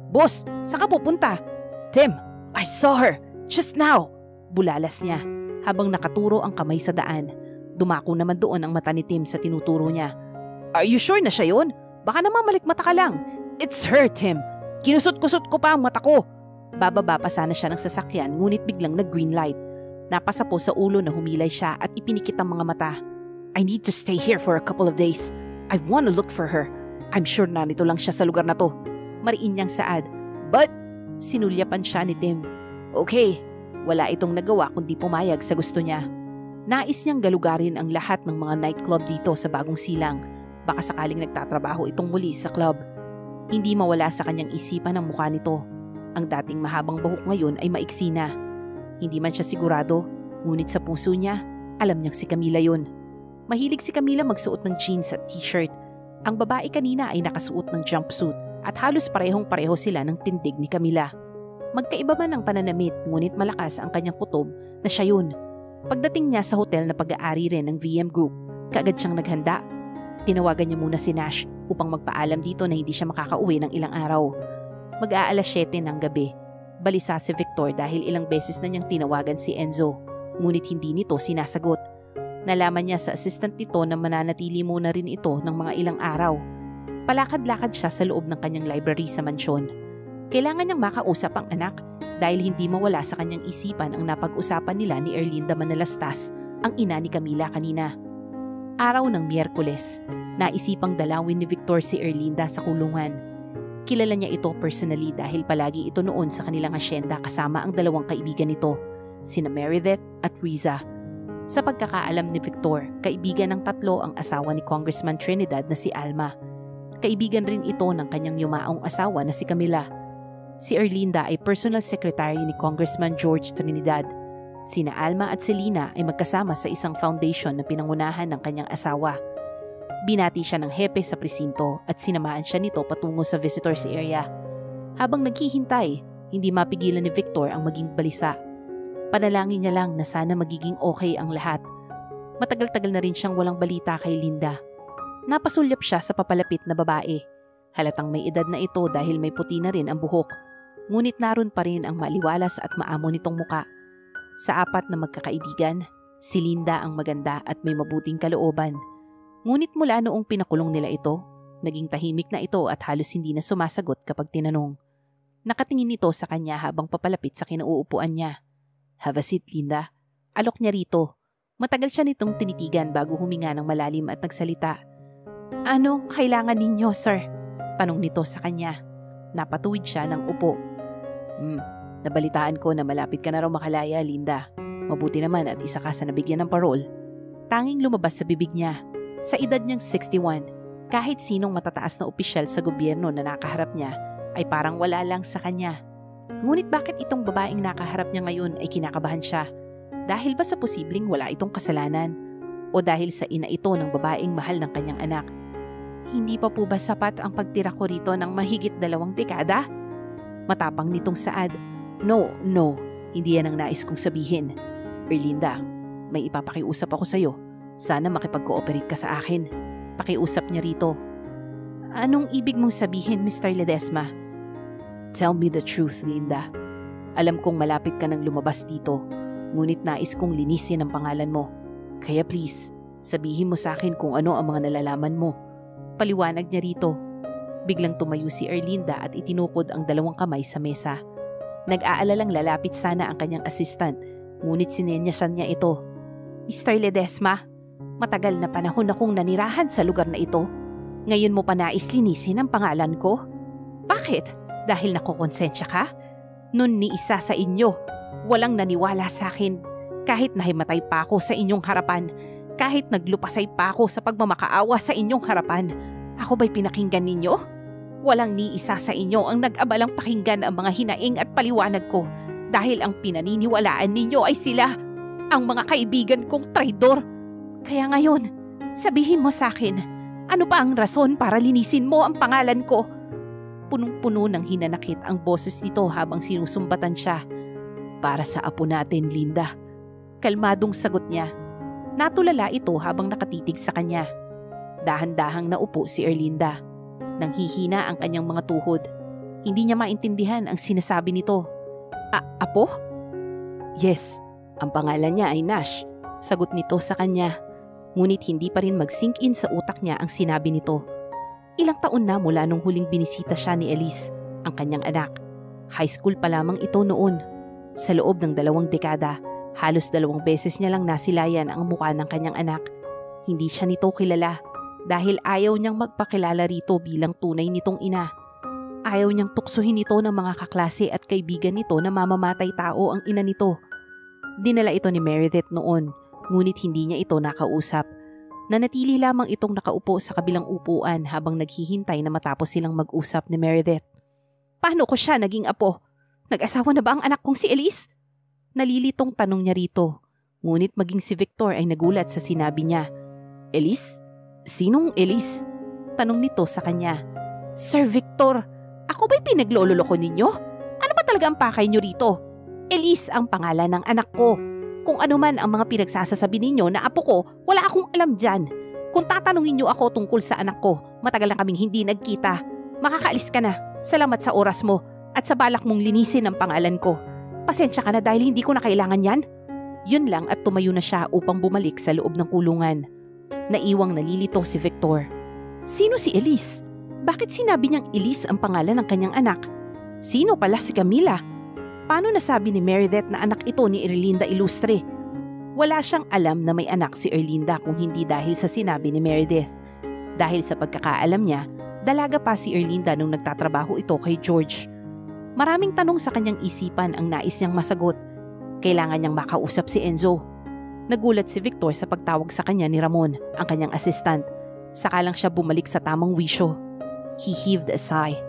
Boss, saan ka pupunta? Tim, I saw her! Just now! Bulalas niya habang nakaturo ang kamay sa daan. Dumako naman doon ang mata ni Tim sa tinuturo niya. Are you sure na siya yun? Baka naman malikmata ka lang. It's her, Tim. Kinusot-kusot ko pa ang mata ko. Bababa pa sana siya ng sasakyan ngunit biglang nag-green light. Napasa po sa ulo na humilay siya at ipinikit ang mga mata. I need to stay here for a couple of days. I want to look for her. I'm sure na nito lang siya sa lugar na to. Mariin niyang saad. But, sinulyapan siya ni Tim. Okay, wala itong nagawa kundi pumayag sa gusto niya. Nais niyang galugarin ang lahat ng mga nightclub dito sa Bagong Silang. Baka sakaling nagtatrabaho itong muli sa club. Hindi mawala sa kanyang isipan ang mukha nito. Ang dating mahabang buhok ngayon ay maiksi na. Hindi man siya sigurado, ngunit sa puso niya, alam niyang si Camila yun. Mahilig si Camila magsuot ng jeans at t-shirt. Ang babae kanina ay nakasuot ng jumpsuit at halos parehong-pareho sila ng tindig ni Camila. Magkaiba man ang pananamit, ngunit malakas ang kanyang kutob na siya yun. Pagdating niya sa hotel na pag-aari rin ng VM Group, kaagad siyang naghanda. Tinawagan niya muna si Nash upang magpaalam dito na hindi siya makakauwi ng ilang araw. Mag-aalas 7 ng gabi. Balisa si Victor dahil ilang beses na niyang tinawagan si Enzo, ngunit hindi nito sinasagot. Nalaman niya sa assistant nito na mananatili muna rin ito ng mga ilang araw. Palakad-lakad siya sa loob ng kanyang library sa mansyon. Kailangan niyang makausap ang anak dahil hindi mawala sa kanyang isipan ang napag-usapan nila ni Erlinda Manalastas, ang ina ni Camila kanina. Araw ng Miyerkules, naisipang dalawin ni Victor si Erlinda sa kulungan. Kilala niya ito personally dahil palagi ito noon sa kanilang asyenda kasama ang dalawang kaibigan nito, sina Meredith at Riza. Sa pagkakaalam ni Victor, kaibigan ng tatlo ang asawa ni Congressman Trinidad na si Alma. Kaibigan rin ito ng kanyang yumaong asawa na si Camila. Si Erlinda ay personal secretary ni Congressman George Trinidad. Sina Alma at Selena ay magkasama sa isang foundation na pinangunahan ng kanyang asawa. Binati siya ng hepe sa presinto at sinamaan siya nito patungo sa visitors area. Habang naghihintay, hindi mapigilan ni Victor ang maging balisa. Panalangin niya lang na sana magiging okay ang lahat. Matagal-tagal na rin siyang walang balita kay Linda. Napasulyap siya sa papalapit na babae. Halatang may edad na ito dahil may puti na rin ang buhok. Ngunit naroon pa rin ang maliwalas at maamo nitong muka. Sa apat na magkakaibigan, si Linda ang maganda at may mabuting kalooban. Ngunit mula noong pinakulong nila ito, naging tahimik na ito at halos hindi na sumasagot kapag tinanong. Nakatingin ito sa kanya habang papalapit sa kinauupuan niya. Have a seat, Linda. Alok niya rito. Matagal siya nitong tinitigan bago huminga ng malalim at nagsalita. Anong kailangan ninyo, sir? Tanong nito sa kanya. Napatuwid siya ng upo. Nabalitaan ko na malapit ka na raw makalaya, Linda. Mabuti naman at isa ka sa nabigyan ng parol. Tanging lumabas sa bibig niya. Sa edad niyang 61, kahit sinong matataas na opisyal sa gobyerno na nakaharap niya ay parang wala lang sa kanya. Ngunit bakit itong babaeng nakaharap niya ngayon ay kinakabahan siya? Dahil ba sa posibleng wala itong kasalanan? O dahil sa ina ito ng babaeng mahal ng kanyang anak? Hindi pa po ba sapat ang pagtira ko rito ng mahigit 2 dekada? Matapang nitong saad. No, hindi yan ang nais kong sabihin. Erlinda, may ipapakiusap ako sa'yo. Sana makipag-cooperate ka sa akin. Pakiusap niya rito. Anong ibig mong sabihin, Mr. Ledesma? Tell me the truth, Linda. Alam kong malapit ka nang lumabas dito, ngunit nais kong linisin ang pangalan mo. Kaya please, sabihin mo sa akin kung ano ang mga nalalaman mo. Paliwanag niya rito. Biglang tumayo si Erlinda at itinukod ang 2 kamay sa mesa. Nag-aalalang lalapit sana ang kanyang assistant, ngunit sinenyasan niya ito. Mr. Ledesma, matagal na panahon akong nanirahan sa lugar na ito. Ngayon mo pa nais linisin ang pangalan ko? Bakit? Dahil nakukonsensya ka? Nun ni isa sa inyo, walang naniwala sa akin. Kahit nahimatay pa ako sa inyong harapan, kahit naglupasay pa ako sa pagmamakaawa sa inyong harapan, ako ba'y pinakinggan ninyo? Walang ni isa sa inyo ang nag-abalang pakinggan ang mga hinaing at paliwanag ko dahil ang pinaniniwalaan ninyo ay sila, ang mga kaibigan kong traidor. Kaya ngayon, sabihin mo sa akin, ano pa ang rason para linisin mo ang pangalan ko? Punong-puno ng hinanakit ang boses nito habang sinusumbatan siya. Para sa apo natin, Linda. Kalmadong sagot niya. Natulala ito habang nakatitig sa kanya. Dahan-dahang naupo si Erlinda. Nanghihina ang kanyang mga tuhod. Hindi niya maintindihan ang sinasabi nito. Apo? Yes, ang pangalan niya ay Nash. Sagot nito sa kanya. Ngunit hindi pa rin mag-sink in sa utak niya ang sinabi nito. Ilang taon na mula nung huling binisita siya ni Elise, ang kanyang anak. High school pa lamang ito noon. Sa loob ng 2 dekada, halos 2 beses niya lang nasilayan ang mukha ng kanyang anak. Hindi siya nito kilala dahil ayaw niyang magpakilala rito bilang tunay nitong ina. Ayaw niyang tuksuhin ito ng mga kaklase at kaibigan nito na mamamatay tao ang ina nito. Dinala ito ni Meredith noon, ngunit hindi niya ito nakausap. Nanatili lamang itong nakaupo sa kabilang upuan habang naghihintay na matapos silang mag-usap ni Meredith. Paano ko siya naging apo? Nag-asawa na ba ang anak kong si Elise? Nalilitong tanong niya rito. Ngunit maging si Victor ay nagulat sa sinabi niya. Elise? Sinong Elise? Tanong nito sa kanya. Sir Victor, ako ba'y pinaglololoko ninyo? Ano ba talaga ang pakay niyo rito? Elise ang pangalan ng anak ko. Kung ano man ang mga pinagsasasabi ninyo na apo ko, wala akong alam dyan. Kung tatanungin niyo ako tungkol sa anak ko, matagal na kaming hindi nagkita. Makakaalis ka na. Salamat sa oras mo at sa balak mong linisin ang pangalan ko. Pasensya ka na dahil hindi ko na kailangan yan. Yun lang at tumayo na siya upang bumalik sa loob ng kulungan. Naiwang nalilito si Victor. Sino si Elise? Bakit sinabi niyang Elise ang pangalan ng kanyang anak? Sino pala si Camila? Paano nasabi ni Meredith na anak ito ni Erlinda Ilustre? Wala siyang alam na may anak si Erlinda kung hindi dahil sa sinabi ni Meredith. Dahil sa pagkakaalam niya, dalaga pa si Erlinda nung nagtatrabaho ito kay George. Maraming tanong sa kanyang isipan ang nais niyang masagot. Kailangan niyang makausap si Enzo. Nagulat si Victor sa pagtawag sa kanya ni Ramon, ang kanyang assistant. Saka lang siya bumalik sa tamang wisyo. He heaved a sigh.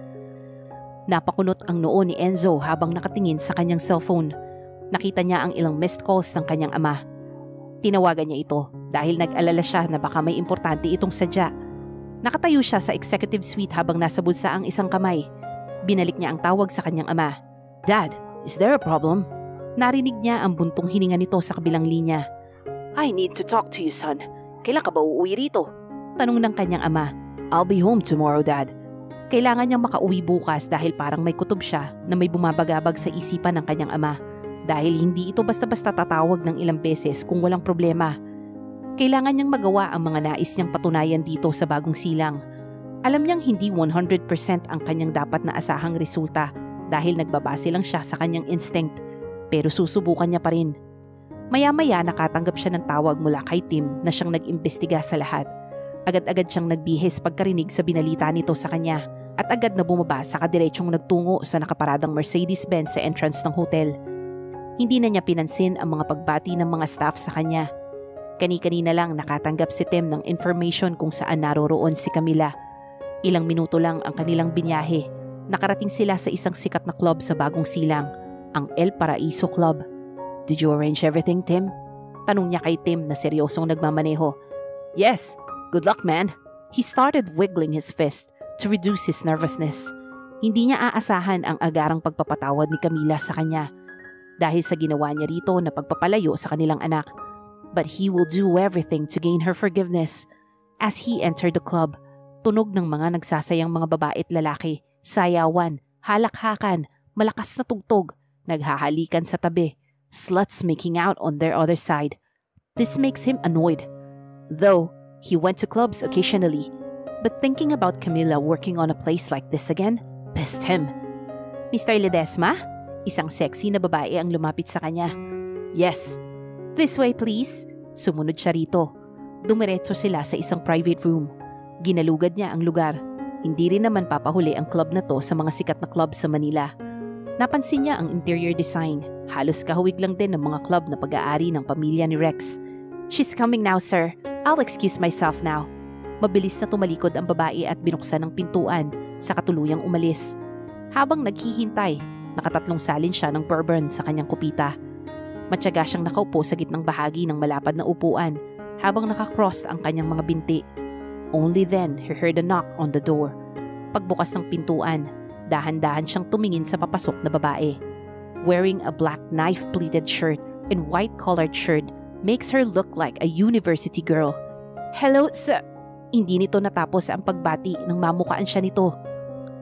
Napakunot ang noo ni Enzo habang nakatingin sa kanyang cellphone. Nakita niya ang ilang missed calls ng kanyang ama. Tinawagan niya ito dahil nag-alala siya na baka may importante itong sadya. Nakatayo siya sa executive suite habang nasa bulsa ang isang kamay. Binalik niya ang tawag sa kanyang ama. Dad, is there a problem? Narinig niya ang buntong hininga nito sa kabilang linya. I need to talk to you, son. Kailan ka ba uuwi rito? Tanong ng kanyang ama. I'll be home tomorrow, Dad. Kailangan niyang makauwi bukas dahil parang may kutob siya na may bumabagabag sa isipan ng kanyang ama. Dahil hindi ito basta-basta tatawag ng ilang beses kung walang problema. Kailangan niyang magawa ang mga nais niyang patunayan dito sa bagong silang. Alam niyang hindi 100% ang kanyang dapat na asahang resulta dahil nagbabase lang siya sa kanyang instinct. Pero susubukan niya pa rin. Maya-maya nakatanggap siya ng tawag mula kay Tim na siyang nag-imbestiga sa lahat. Agad-agad siyang nagbihis pagkarinig sa binalita nito sa kanya at agad na bumaba sa kadiretsyong nagtungo sa nakaparadang Mercedes-Benz sa entrance ng hotel. Hindi na niya pinansin ang mga pagbati ng mga staff sa kanya. Kani-kanina lang nakatanggap si Tim ng information kung saan naroroon si Camila. Ilang minuto lang ang kanilang binyahe. Nakarating sila sa isang sikat na club sa bagong silang, ang El Paraiso Club. Did you arrange everything, Tim? Tanong niya kay Tim na seryosong nagmamaneho. Yes, good luck, man. He started wiggling his fist to reduce his nervousness. Hindi niya aasahan ang agarang pagpapatawad ni Camila sa kanya dahil sa ginawa niya rito na pagpapalayo sa kanilang anak. But he will do everything to gain her forgiveness. As he entered the club, tunog ng mga nagsasayang mga babae at lalaki, sayawan, halakhakan, malakas na tugtog, naghahalikan sa tabi, sluts making out on their other side. This makes him annoyed. Though, he went to clubs occasionally, but thinking about Camila working on a place like this again pissed him. Mr. Ledesma? Isang sexy na babae ang lumapit sa kanya. Yes. This way, please. Sumunod siya rito. Dumiretso sila sa isang private room. Ginalugad niya ang lugar. Hindi rin naman papahuli ang club na to sa mga sikat na club sa Manila. Napansin niya ang interior design. Halos kahawig lang din ng mga club na pag-aari ng pamilya ni Rex. She's coming now, sir. I'll excuse myself now. Mabilis na tumalikod ang babae at binuksan ang pintuan sa katuluyang umalis. Habang naghihintay, nakatatlong salin siya ng bourbon sa kanyang kupita. Matyaga siyang nakaupo sa gitnang bahagi ng malapad na upuan habang nakakross ang kanyang mga binti. Only then he heard a knock on the door. Pagbukas ng pintuan, dahan-dahan siyang tumingin sa papasok na babae. Wearing a black knife-pleated shirt and white-collared shirt makes her look like a university girl. Hello, sir. Hindi nito natapos ang pagbati nang mamukaan siya nito.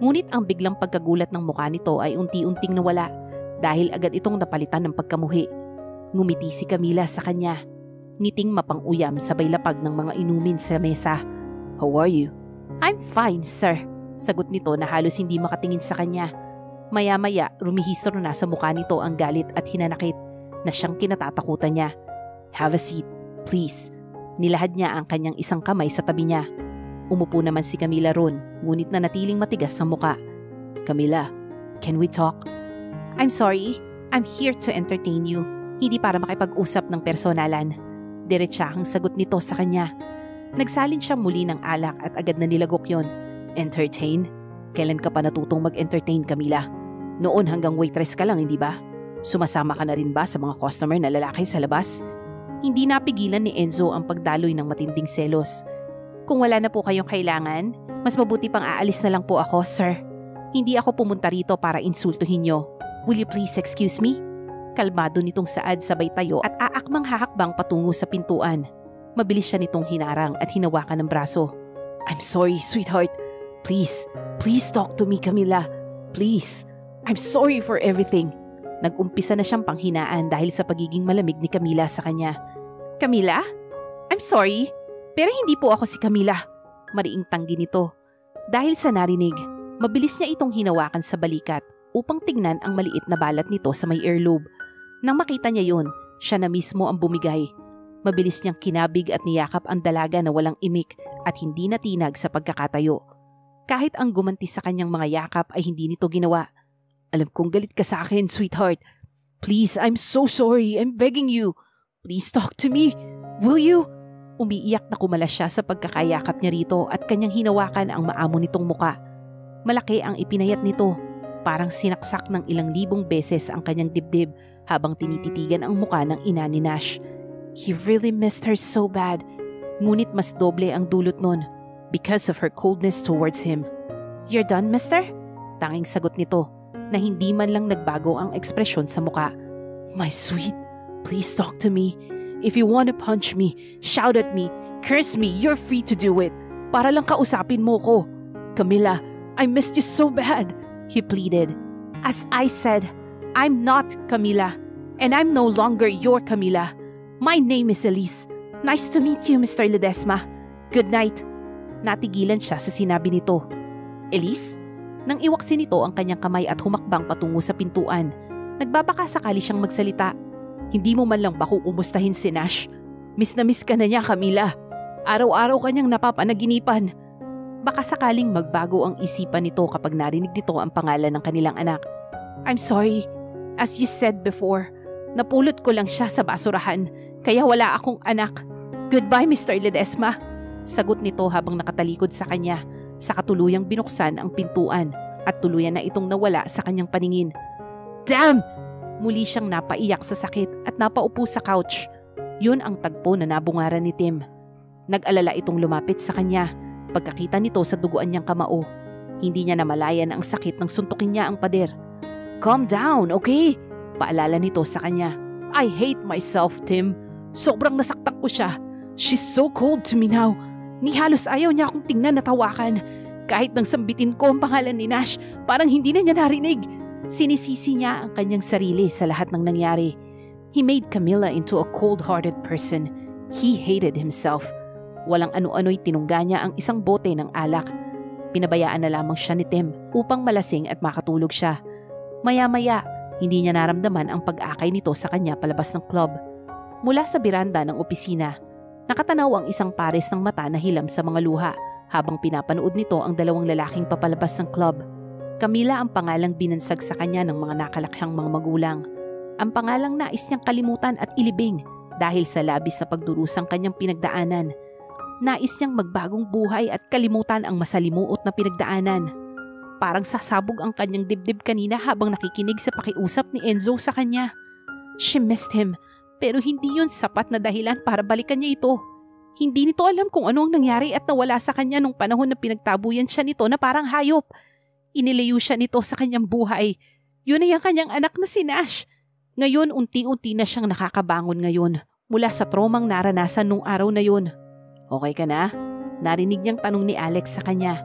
Ngunit ang biglang pagkagulat ng mukha nito ay unti-unting nawala dahil agad itong napalitan ng pagkamuhi. Ngumiti si Camila sa kanya. Ngiting mapang-uyam sabay lapag ng mga inumin sa mesa. How are you? I'm fine, sir. Sagot nito na halos hindi makatingin sa kanya. Maya-maya rumihistro na sa mukha nito ang galit at hinanakit na siyang kinatatakutan niya. Have a seat, please. Nilahad niya ang kanyang isang kamay sa tabi niya. Umupo naman si Camila ron, ngunit nanatiling matigas ang muka. Camila, can we talk? I'm sorry, I'm here to entertain you. Hindi para makipag-usap ng personalan. Diretsahang sagot nito sa kanya. Nagsalin siya muli ng alak at agad na nilagok yon. Entertain? Kailan ka pa natutong mag-entertain, Camila? Noon hanggang waitress ka lang, hindi ba? Sumasama ka na rin ba sa mga customer na lalaki sa labas? Hindi napigilan ni Enzo ang pagdaloy ng matinding selos. Kung wala na po kayong kailangan, mas mabuti pang aalis na lang po ako, sir. Hindi ako pumunta rito para insultuhin nyo. Will you please excuse me? Kalmado nitong Saad sabay tayo at aakmang hahakbang patungo sa pintuan. Mabilis siya nitong hinarang at hinawakan ng braso. I'm sorry, sweetheart. Please talk to me, Camila. Please. I'm sorry for everything. Nag-umpisa na siyang panghinaan dahil sa pagiging malamig ni Camila sa kanya. Camila? I'm sorry, pero hindi po ako si Camila. Mariing tanggi nito. Dahil sa narinig, mabilis niya itong hinawakan sa balikat upang tignan ang maliit na balat nito sa may earlobe. Nang makita niya yon, siya na mismo ang bumigay. Mabilis niyang kinabig at niyakap ang dalaga na walang imik at hindi natinag sa pagkakatayo. Kahit ang gumanti sa kanyang mga yakap ay hindi nito ginawa. Alam kong galit ka sa akin, sweetheart. Please, I'm so sorry. I'm begging you. Please talk to me. Will you? Umiiyak na kumalas siya sa pagkakayakap niya rito at kanyang hinawakan ang maamo nitong muka. Malaki ang ipinayat nito. Parang sinaksak ng ilang libong beses ang kanyang dibdib habang tinititigan ang muka ng ina ni Nash. He really missed her so bad. Ngunit mas doble ang dulot nun because of her coldness towards him. You're done, mister? Tanging sagot nito na hindi man lang nagbago ang ekspresyon sa muka. My sweet, please talk to me. If you want to punch me, shout at me, curse me, you're free to do it. Para lang kausapin mo ko. Camila, I missed you so bad, he pleaded. As I said, I'm not Camila, and I'm no longer your Camila. My name is Elise. Nice to meet you, Mr. Ledesma. Good night. Natigilan siya sa sinabi nito. Elise? Nang iwaksi nito ang kanyang kamay at humakbang patungo sa pintuan, nagbabaka sakali siyang magsalita. Hindi mo man lang ba kukumustahin si Nash? Miss na miss ka na niya, Camila. Araw-araw kanyang napapanaginipan. Baka sakaling magbago ang isipan nito kapag narinig nito ang pangalan ng kanilang anak. I'm sorry. As you said before, napulot ko lang siya sa basurahan, kaya wala akong anak. Goodbye, Mr. Ledesma. Sagot nito habang nakatalikod sa kanya. Sa katuluyang binuksan ang pintuan at tuluyan na itong nawala sa kanyang paningin. Damn! Muli siyang napaiyak sa sakit at napaupo sa couch. Yun ang tagpo na nabungaran ni Tim. Nag-alala itong lumapit sa kanya. Pagkakita nito sa duguan niyang kamao, hindi niya namalayan ang sakit ng suntukin niya ang pader. Calm down, okay? Paalala nito sa kanya. I hate myself, Tim. Sobrang nasaktan ko siya. She's so cold to me now. Ni halos ayaw niya akong tingnan at hawakan. Kahit nang sambitin ko ang pangalan ni Nash, parang hindi na niya narinig. Sinisisi niya ang kanyang sarili sa lahat ng nangyari. He made Camila into a cold-hearted person. He hated himself. Walang ano-ano'y tinungga niya ang isang bote ng alak. Pinabayaan na lamang siya ni Tim upang malasing at makatulog siya. Maya-maya, hindi niya naramdaman ang pag-akay nito sa kanya palabas ng club. Mula sa biranda ng opisina, nakatanaw ang isang pares ng mata na hilam sa mga luha habang pinapanood nito ang dalawang lalaking papalabas ng club. Camila ang pangalang binansag sa kanya ng mga nakalakhang mga magulang. Ang pangalang nais niyang kalimutan at ilibing dahil sa labis na pagdurusang kanyang pinagdaanan. Nais niyang magbagong buhay at kalimutan ang masalimuot na pinagdaanan. Parang sasabog ang kanyang dibdib kanina habang nakikinig sa pakiusap ni Enzo sa kanya. She missed him. Pero hindi yun sapat na dahilan para balikan niya ito. Hindi nito alam kung ano ang nangyari at nawala sa kanya nung panahon na pinagtabuyan siya nito na parang hayop. Inilayo siya nito sa kanyang buhay. Yun ay ang kanyang anak na si Nash. Ngayon unti-unti na siyang nakakabangon ngayon mula sa traumang naranasan nung araw na yun. Okay ka na? Narinig niyang tanong ni Alex sa kanya.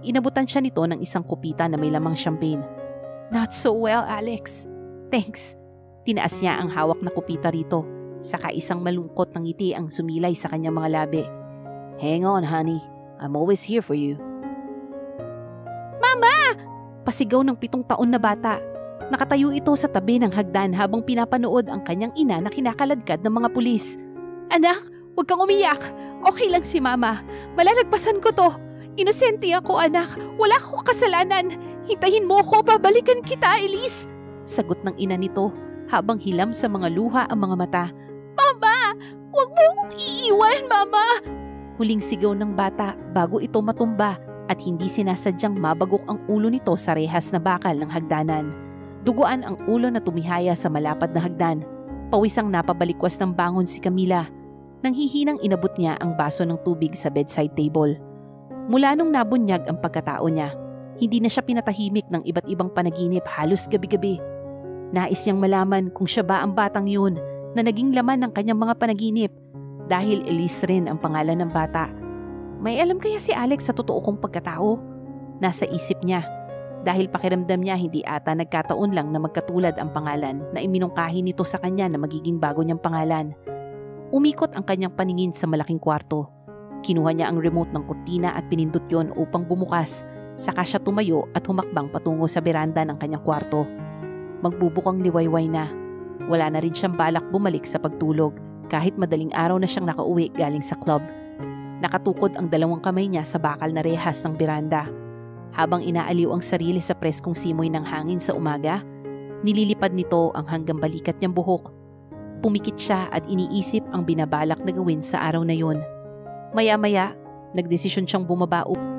Inabutan siya nito ng isang kupita na may lamang champagne. Not so well, Alex. Thanks. Tinaas niya ang hawak na kupita rito, saka isang malungkot na ngiti ang sumilay sa kanyang mga labi. Hang on, honey. I'm always here for you. Mama! Pasigaw ng 7 taon na bata. Nakatayo ito sa tabi ng hagdan habang pinapanood ang kanyang ina na kinakaladkad ng mga pulis. Anak, huwag kang umiyak. Okay lang si Mama. Malalagpasan ko to. Inosente ako, anak. Wala akong kasalanan. Hintayin mo ako, babalikan kita, Elise. Sagot ng ina nito habang hilam sa mga luha ang mga mata. Mama! Huwag mo akong iiwan, Mama! Huling sigaw ng bata bago ito matumba at hindi sinasadyang mabagok ang ulo nito sa rehas na bakal ng hagdanan. Duguan ang ulo na tumihaya sa malapad na hagdan. Pawisang napabalikwas ng bangon si Camila. Nanghihinang inabot niya ang baso ng tubig sa bedside table. Mula nung nabunyag ang pagkatao niya, hindi na siya pinatahimik ng iba't ibang panaginip halos gabi-gabi. Nais niyang malaman kung siya ba ang batang yun na naging laman ng kanyang mga panaginip dahil Elise rin ang pangalan ng bata. May alam kaya si Alex sa totoo kong pagkatao? Nasa isip niya dahil pakiramdam niya hindi ata nagkataon lang na magkatulad ang pangalan na iminungkahi nito sa kanya na magiging bago niyang pangalan. Umikot ang kanyang paningin sa malaking kwarto. Kinuha niya ang remote ng kurtina at pinindot yon upang bumukas. Saka siya tumayo at humakbang patungo sa beranda ng kanyang kwarto. Magbubukang liwayway na. Wala na rin siyang balak bumalik sa pagtulog kahit madaling araw na siyang nakauwi galing sa club. Nakatukod ang 2 kamay niya sa bakal na rehas ng beranda. Habang inaaliw ang sarili sa preskong simoy ng hangin sa umaga, nililipad nito ang hanggang balikat niyang buhok. Pumikit siya at iniisip ang binabalak na gawin sa araw na yun. Maya-maya, nagdesisyon siyang bumaba